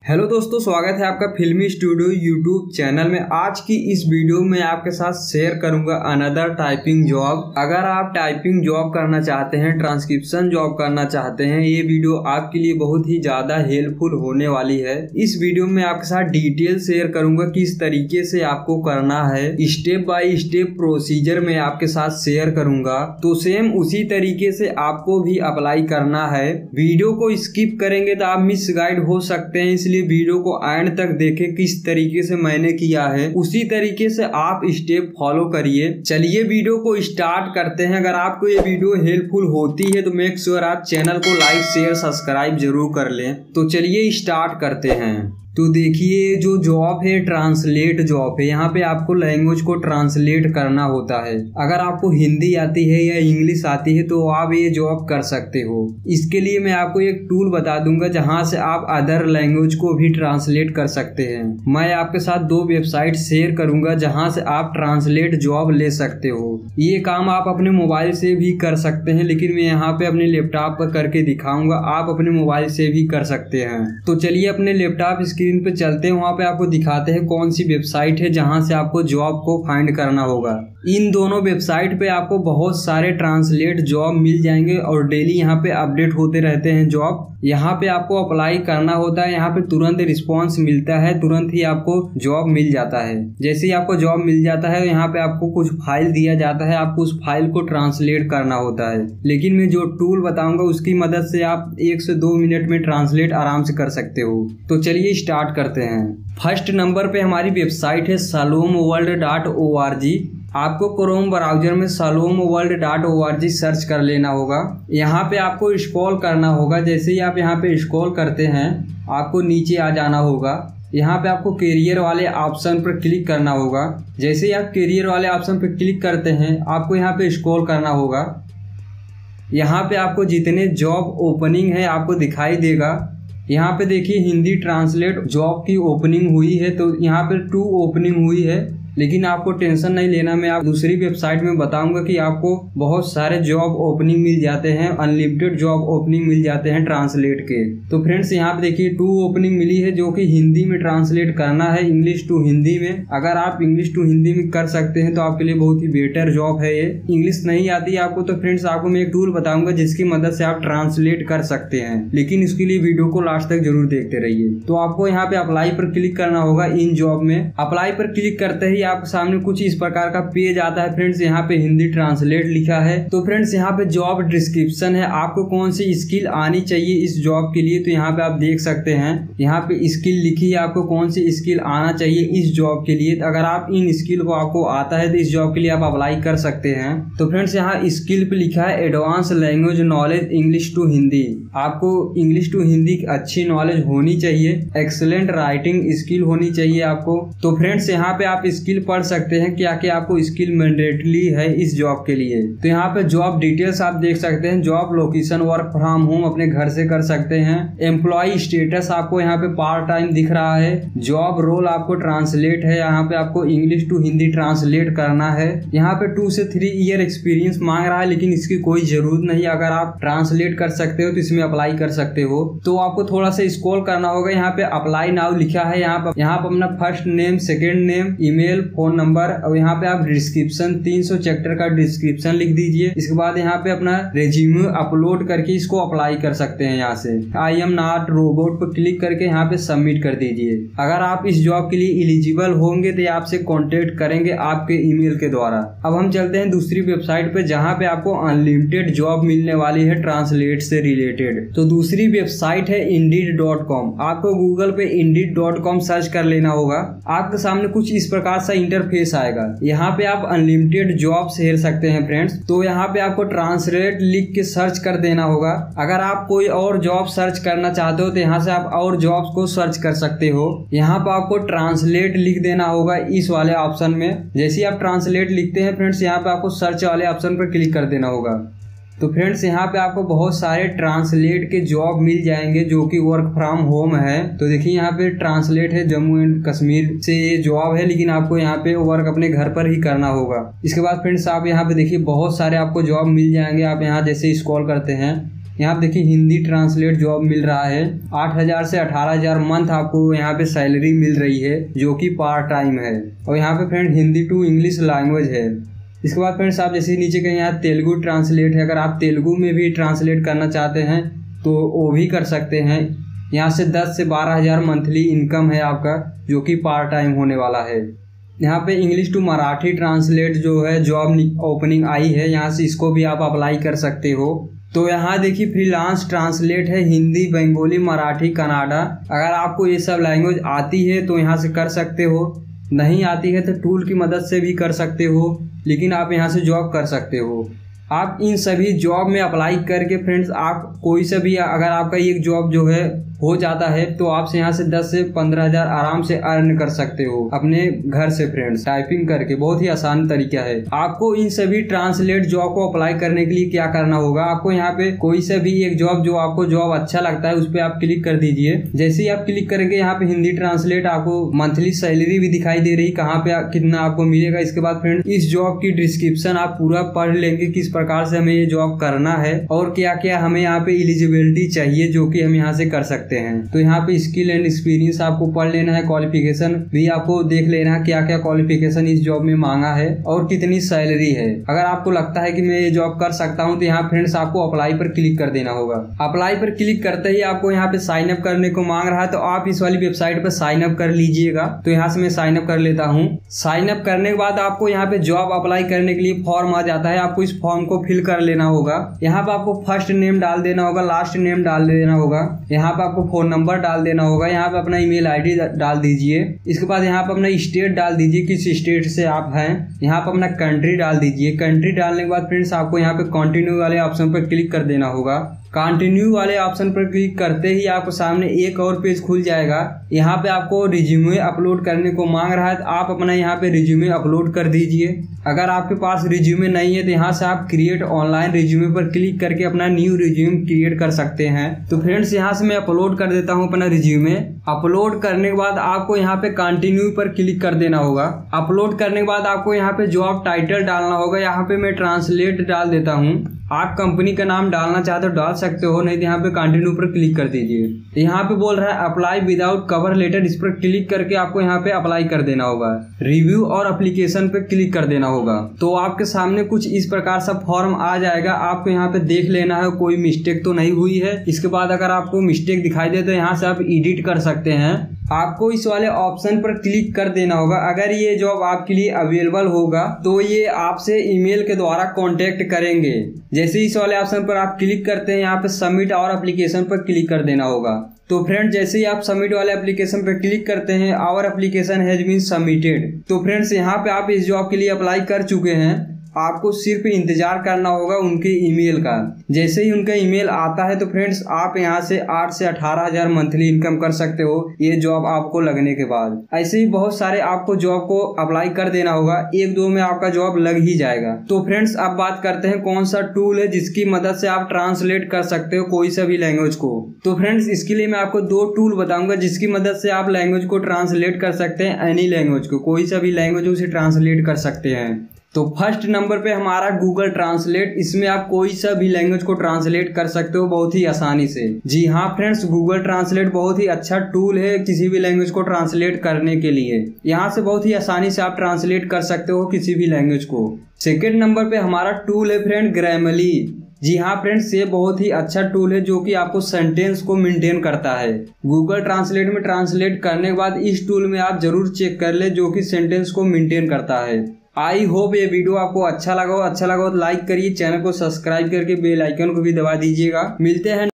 Hello दोस्तों, स्वागत है आपका फिल्मी स्टूडियो यूट्यूब चैनल में। आज की इस वीडियो में आपके साथ शेयर करूंगा अनदर टाइपिंग जॉब। अगर आप टाइपिंग जॉब करना चाहते हैं, ट्रांसक्रिप्शन जॉब करना चाहते हैं, ये वीडियो आपके लिए बहुत ही ज्यादा हेल्पफुल होने वाली है। इस वीडियो में आपके साथ डिटेल शेयर करूंगा किस तरीके से आपको करना है, स्टेप बाय स्टेप प्रोसीजर में आपके साथ शेयर करूंगा। तो सेम उसी तरीके से आपको भी अप्लाई करना है। वीडियो को स्किप करेंगे तो आप मिस गाइड हो सकते हैं, इसलिए वीडियो को एंड तक देखें। किस तरीके से मैंने किया है उसी तरीके से आप स्टेप फॉलो करिए। चलिए वीडियो को स्टार्ट करते हैं। अगर आपको ये वीडियो हेल्पफुल होती है तो मेक श्योर आप चैनल को लाइक शेयर सब्सक्राइब जरूर कर लें। तो चलिए स्टार्ट करते हैं। तो देखिए, जो जॉब है ट्रांसलेट जॉब है। यहाँ पे आपको लैंग्वेज को ट्रांसलेट करना होता है। अगर आपको हिंदी आती है या इंग्लिश आती है तो आप ये जॉब कर सकते हो। इसके लिए मैं आपको एक टूल बता दूंगा जहाँ से आप अदर लैंग्वेज को भी ट्रांसलेट कर सकते हैं। मैं आपके साथ 2 वेबसाइट शेयर करूंगा जहाँ से आप ट्रांसलेट जॉब ले सकते हो। ये काम आप अपने मोबाइल से भी कर सकते हैं, लेकिन मैं यहाँ पे अपने लैपटॉप पर करके दिखाऊंगा। आप अपने मोबाइल से भी कर सकते हैं। तो चलिए अपने लैपटॉप स्क्रीन पे चलते हैं। वहाँ पे आपको दिखाते हैं कौन सी वेबसाइट है जहाँ से आपको जॉब को फाइंड करना होगा। इन दोनों वेबसाइट पे आपको बहुत सारे ट्रांसलेट जॉब मिल जाएंगे और डेली यहाँ पे अपडेट होते रहते हैं जॉब। यहाँ पे आपको अप्लाई करना होता है। यहाँ पे तुरंत रिस्पांस मिलता है, तुरंत ही आपको जॉब मिल जाता है। जैसे ही आपको जॉब मिल जाता है यहाँ पे आपको कुछ फाइल दिया जाता है, आपको उस फाइल को ट्रांसलेट करना होता है। लेकिन मैं जो टूल बताऊंगा उसकी मदद से आप 1 से 2 मिनट में ट्रांसलेट आराम से कर सकते हो। तो चलिए स्टार्ट करते हैं। फर्स्ट नंबर पे हमारी वेबसाइट है salomworld.org। आपको क्रोम ब्राउजर में salomworld.org सर्च कर लेना होगा। यहाँ पे आपको स्क्रॉल करना होगा। जैसे ही आप यहाँ पे स्क्रॉल करते हैं आपको नीचे आ जाना होगा। यहाँ पे आपको कैरियर वाले ऑप्शन पर क्लिक करना होगा। जैसे ही आप कैरियर वाले ऑप्शन पर क्लिक करते हैं आपको यहाँ पे स्क्रॉल करना होगा। यहाँ पे आपको जितने जॉब ओपनिंग है आपको दिखाई देगा। यहाँ पे देखिए हिंदी ट्रांसलेट जॉब की ओपनिंग हुई है, तो यहाँ पे 2 ओपनिंग हुई है। लेकिन आपको टेंशन नहीं लेना, मैं आप दूसरी वेबसाइट में बताऊंगा कि आपको बहुत सारे जॉब ओपनिंग मिल जाते हैं, अनलिमिटेड जॉब ओपनिंग मिल जाते हैं ट्रांसलेट के। तो फ्रेंड्स यहाँ पे देखिए 2 ओपनिंग मिली है जो कि हिंदी में ट्रांसलेट करना है, इंग्लिश टू हिंदी में। अगर आप इंग्लिश टू हिंदी में कर सकते हैं तो आपके लिए बहुत ही बेटर जॉब है ये। इंग्लिश नहीं आती है आपको तो फ्रेंड्स आपको मैं एक टूल बताऊंगा जिसकी मदद से आप ट्रांसलेट कर सकते हैं, लेकिन इसके लिए वीडियो को लास्ट तक जरूर देखते रहिए। तो आपको यहाँ पे अप्लाई पर क्लिक करना होगा। इन जॉब में अप्लाई पर क्लिक करते ही आपके सामने कुछ इस प्रकार का पेज आता है। फ्रेंड्स यहाँ पे हिंदी ट्रांसलेट लिखा है। तो फ्रेंड्स यहाँ पे जॉब डिस्क्रिप्शन है, आपको कौन सी स्किल आनी चाहिए इस जॉब के लिए। तो यहाँ पे आप देख सकते हैं यहाँ पे स्किल लिखी है, आपको कौन सी स्किल आना चाहिए इस जॉब के लिए। अगर आप इन स्किल को आपको आता है तो इस जॉब के लिए आप अप्लाई कर सकते हैं। तो फ्रेंड्स यहाँ स्किल पे लिखा है advance language knowledge English to Hindi. आपको इंग्लिश टू हिंदी की अच्छी नॉलेज होनी चाहिए, एक्सीलेंट राइटिंग स्किल होनी चाहिए आपको। तो फ्रेंड्स यहाँ पे आप स्किल पढ़ सकते हैं क्या क्या आपको स्किल मैंडेटरी है इस जॉब के लिए। तो यहाँ पे जॉब डिटेल्स आप देख सकते हैं। Job location work from home अपने घर से कर सकते हैं। एम्प्लॉय स्टेटस आपको यहाँ पे पार्ट टाइम दिख रहा है। जॉब रोल आपको ट्रांसलेट है, यहाँ पे आपको इंग्लिश टू हिंदी ट्रांसलेट करना है। यहाँ पे 2 से 3 ईयर एक्सपीरियंस मांग रहा है, लेकिन इसकी कोई जरूरत नहीं। अगर आप ट्रांसलेट कर सकते हो तो इसमें अप्लाई कर सकते हो। तो आपको थोड़ा सा स्क्रॉल करना होगा। यहाँ पे अप्लाई नाउ लिखा है। यहाँ पे अपना first name, second name, email, phone number और यहाँ पे आप डिस्क्रिप्शन 300 चैप्टर का डिस्क्रिप्शन लिख दीजिए। इसके बाद यहाँ पे अपना रेज्यूमे अपलोड करके इसको अप्लाई कर सकते हैं। यहाँ से आई एम नॉट रोबोट पर क्लिक करके यहाँ पे सबमिट कर दीजिए। अगर आप इस जॉब के लिए एलिजिबल होंगे तो आपसे कॉन्टेक्ट करेंगे आपके ईमेल के द्वारा। अब हम चलते हैं दूसरी वेबसाइट पे जहाँ पे आपको अनलिमिटेड जॉब मिलने वाली है ट्रांसलेट से रिलेटेड। तो दूसरी वेबसाइट है indeed.com। आपको गूगल पे indeed.com सर्च कर लेना होगा। आपके सामने कुछ इस प्रकार सा इंटरफेस आएगा। यहाँ पे आप अनलिमिटेड जॉब हेर सकते हैं फ्रेंड्स। तो यहाँ पे आपको ट्रांसलेट लिख के सर्च कर देना होगा। अगर आप कोई और जॉब सर्च करना चाहते हो तो यहाँ से आप और जॉब्स को सर्च कर सकते हो। यहाँ पे आपको ट्रांसलेट लिख देना होगा इस वाले ऑप्शन में। जैसे ही आप ट्रांसलेट लिखते हैं फ्रेंड्स यहाँ पे आपको सर्च वाले ऑप्शन पर क्लिक कर देना होगा। तो फ्रेंड्स यहाँ पे आपको बहुत सारे ट्रांसलेट के जॉब मिल जाएंगे जो कि वर्क फ्रॉम होम है। तो देखिए यहाँ पे ट्रांसलेट है, जम्मू एंड कश्मीर से ये जॉब है, लेकिन आपको यहाँ पे वर्क अपने घर पर ही करना होगा। इसके बाद फ्रेंड्स आप यहाँ पे देखिए बहुत सारे आपको जॉब मिल जाएंगे। आप यहाँ जैसे स्क्रॉल करते हैं यहाँ पे देखिए हिंदी ट्रांसलेट जॉब मिल रहा है। 8,000 से 18,000 मंथ आपको यहाँ पे सैलरी मिल रही है जो कि पार्ट टाइम है। और यहाँ पे friend Hindi to English language है। इसके बाद फ्रेंड्स आप जैसे नीचे कहीं यहाँ तेलुगु ट्रांसलेट है, अगर आप तेलुगु में भी ट्रांसलेट करना चाहते हैं तो वो भी कर सकते हैं। यहाँ से 10 से 12,000 मंथली इनकम है आपका जो कि पार्ट टाइम होने वाला है। यहाँ पे इंग्लिश टू मराठी ट्रांसलेट जो है जॉब ओपनिंग आई है, यहाँ से इसको भी आप अप्लाई कर सकते हो। तो यहाँ देखिए फ्रीलांस ट्रांसलेट है हिंदी, बंगाली, मराठी, कन्नड़ा। अगर आपको ये सब लैंग्वेज आती है तो यहाँ से कर सकते हो, नहीं आती है तो टूल की मदद से भी कर सकते हो, लेकिन आप यहाँ से जॉब कर सकते हो। आप इन सभी जॉब में अप्लाई करके फ्रेंड्स आप कोई से भी, अगर आपका एक जॉब जो है हो जाता है तो आप यहाँ से 10 से 15,000 आराम से अर्न कर सकते हो अपने घर से फ्रेंड्स, टाइपिंग करके। बहुत ही आसान तरीका है। आपको इन सभी ट्रांसलेट जॉब को अप्लाई करने के लिए क्या करना होगा, आपको यहाँ पे कोई से भी एक जॉब जो आपको जॉब अच्छा लगता है उस पर आप क्लिक कर दीजिए। जैसे ही आप क्लिक करेंगे यहाँ पे हिंदी ट्रांसलेट आपको मंथली सैलरी भी दिखाई दे रही, कहाँ पे कितना आपको मिलेगा। इसके बाद फ्रेंड्स इस जॉब की डिस्क्रिप्शन आप पूरा पढ़ लेंगे, किस प्रकार से हमें ये जॉब करना है और क्या क्या हमें यहाँ पे एलिजिबिलिटी चाहिए जो कि हम यहाँ से कर सकते हैं। तो यहाँ पे स्किल एंड एक्सपीरियंस आपको पढ़ लेना है, क्वालिफिकेशन भी आपको देख लेना है, क्या क्या क्वालिफिकेशन इस जॉब में मांगा है और कितनी सैलरी है। अगर आपको लगता है कि मैं ये जॉब कर सकता हूँ तो यहाँ फ्रेंड्स आपको अप्लाई पर क्लिक कर देना होगा। अप्लाई पर क्लिक करते ही आपको यहाँ पे साइन अप करने को मांग रहा है, तो आप इस वाली वेबसाइट पर साइन अप कर लीजिएगा। तो यहाँ से मैं साइन अप कर लेता हूँ। साइन अप करने के बाद आपको यहाँ पे जॉब अप्लाई करने के लिए फॉर्म आ जाता है, आपको इस फॉर्म को फिल कर लेना होगा। यहाँ पे आपको फर्स्ट नेम डाल देना होगा, लास्ट नेम डाल देना होगा, यहाँ पे आपको फोन नंबर डाल देना होगा, यहाँ पे अपना ईमेल आईडी डाल दीजिए। इसके बाद यहाँ पे अपना स्टेट डाल दीजिए, किस स्टेट से आप हैं। यहाँ पे अपना कंट्री डाल दीजिए। कंट्री डालने के बाद फ्रेंड्स आपको यहाँ पे कंटिन्यू वाले ऑप्शन पर क्लिक कर देना होगा। कंटिन्यू वाले ऑप्शन पर क्लिक करते ही आपको सामने एक और पेज खुल जाएगा। यहाँ पे आपको रिज्यूमे अपलोड करने को मांग रहा है, तो आप अपना यहाँ पे रिज्यूमे अपलोड कर दीजिए। अगर आपके पास रिज्यूमे नहीं है तो यहाँ से आप क्रिएट ऑनलाइन रिज्यूमे पर क्लिक करके अपना न्यू रिज्यूम क्रिएट कर सकते हैं। तो फ्रेंड्स यहाँ से मैं अपलोड कर देता हूँ अपना रिज्यूमे। अपलोड करने के बाद आपको यहाँ पे कंटिन्यू पर क्लिक कर देना होगा। अपलोड करने के बाद आपको यहाँ पे जॉब टाइटल डालना होगा। यहाँ पे मैं ट्रांसलेट डाल देता हूँ। आप कंपनी का नाम डालना चाहते हो डाल सकते हो, नहीं तो यहाँ पे कंटिन्यू पर क्लिक कर दीजिए। यहाँ पे बोल रहा है अप्लाई विदाउट कवर लेटर, इस पर क्लिक करके आपको यहाँ पे अप्लाई कर देना होगा। रिव्यू और एप्लीकेशन पे क्लिक कर देना होगा। तो आपके सामने कुछ इस प्रकार सा फॉर्म आ जाएगा। आपको यहाँ पे देख लेना है कोई मिस्टेक तो नहीं हुई है। इसके बाद अगर आपको मिस्टेक दिखाई दे तो यहाँ से आप एडिट कर सकते हैं। आपको इस वाले ऑप्शन पर क्लिक कर देना होगा। अगर ये जॉब आपके लिए अवेलेबल होगा तो ये आपसे ईमेल के द्वारा कांटेक्ट करेंगे। जैसे इस वाले ऑप्शन पर आप क्लिक करते हैं, यहाँ पे सबमिट और एप्लीकेशन पर क्लिक कर देना होगा। तो फ्रेंड्स जैसे ही आप सबमिट वाले एप्लीकेशन पर क्लिक करते हैं, our application has been submitted. तो फ्रेंड्स यहाँ पे आप इस जॉब के लिए अप्लाई कर चुके हैं। आपको सिर्फ इंतजार करना होगा उनके ईमेल का। जैसे ही उनका ईमेल आता है तो फ्रेंड्स आप यहाँ से 8 से 18,000 मंथली इनकम कर सकते हो ये जॉब आपको लगने के बाद। ऐसे ही बहुत सारे आपको जॉब को अप्लाई कर देना होगा, 1-2 में आपका जॉब लग ही जाएगा। तो फ्रेंड्स अब बात करते हैं कौन सा टूल है जिसकी मदद से आप ट्रांसलेट कर सकते हो कोई सा भी लैंग्वेज को। तो फ्रेंड्स इसके लिए मैं आपको 2 टूल बताऊंगा जिसकी मदद से आप लैंग्वेज को ट्रांसलेट कर सकते हैं। एनी लैंग्वेज को, कोई सा भी लैंग्वेज उसे ट्रांसलेट कर सकते हैं। तो फर्स्ट नंबर पे हमारा गूगल ट्रांसलेट। इसमें आप कोई सा भी लैंग्वेज को ट्रांसलेट कर सकते हो बहुत ही आसानी से। जी हाँ फ्रेंड्स, गूगल ट्रांसलेट बहुत ही अच्छा टूल है किसी भी लैंग्वेज को ट्रांसलेट करने के लिए। यहाँ से बहुत ही आसानी से आप ट्रांसलेट कर सकते हो किसी भी लैंग्वेज को। सेकेंड नंबर पे हमारा टूल है फ्रेंड ग्रामरली। जी हाँ फ्रेंड्स, ये बहुत ही अच्छा टूल है जो कि आपको सेंटेंस को मेंटेन करता है। गूगल ट्रांसलेट में ट्रांसलेट करने के बाद इस टूल में आप जरूर चेक कर ले जो कि सेंटेंस को मेंटेन करता है। आई होप ये वीडियो आपको अच्छा लगा हो तो लाइक करिए, चैनल को सब्सक्राइब करके बेल आइकन को भी दबा दीजिएगा। मिलते हैं